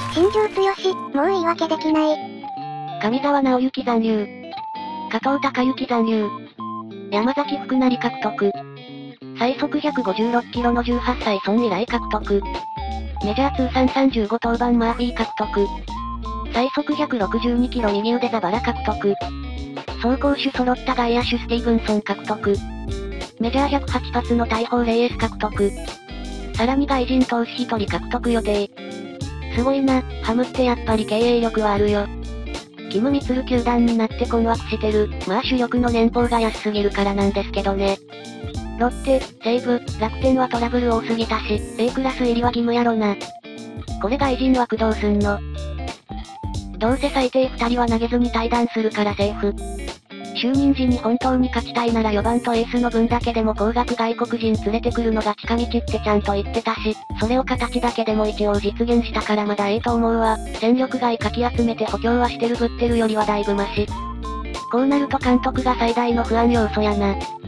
新庄剛志、もう言い訳できない。 上沢直之残留。加藤隆之残留。山崎福成獲得。最速156キロの18歳孫以来獲得。メジャー通算35登板マーフィー獲得。最速162キロ右腕ザバラ獲得。走攻守揃った外野手スティーブンソン獲得。メジャー108発の大砲レイエス獲得。さらに外人投手1人獲得予定。すごいな、ハムってやっぱり経営力はあるよ。キム・ミツル球団になって困惑してる。まあ主力の年俸が安すぎるからなんですけどね。ロッテ、西武、楽天はトラブル多すぎたし、A クラス入りは義務やろな。これ外人枠どうすんの？どうせ最低2人は投げずに退団するからセーフ。就任時に本当に勝ちたいなら4番とエースの分だけでも高額外国人連れてくるのが近道ってちゃんと言ってたし、それを形だけでも一応実現したからまだと思うわ。戦力外かき集めて補強はしてるぶってるよりはだいぶマシ。こうなると監督が最大の不安要素やな。